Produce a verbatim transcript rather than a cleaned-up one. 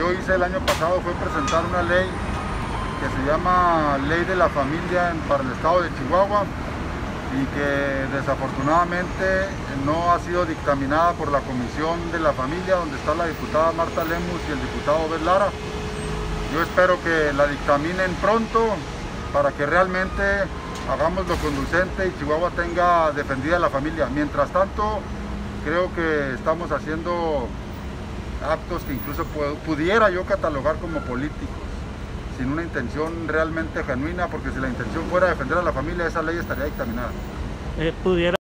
yo hice el año pasado fue presentar una ley que se llama Ley de la Familia para el Estado de Chihuahua y que desafortunadamente no ha sido dictaminada por la Comisión de la Familia, donde está la diputada Marta Lemus y el diputado Abel Lara. Yo espero que la dictaminen pronto para que realmente hagamos lo conducente y Chihuahua tenga defendida la familia. Mientras tanto, creo que estamos haciendo actos que incluso pudiera yo catalogar como políticos, sin una intención realmente genuina, porque si la intención fuera defender a la familia, esa ley estaría dictaminada. Eh, pudiera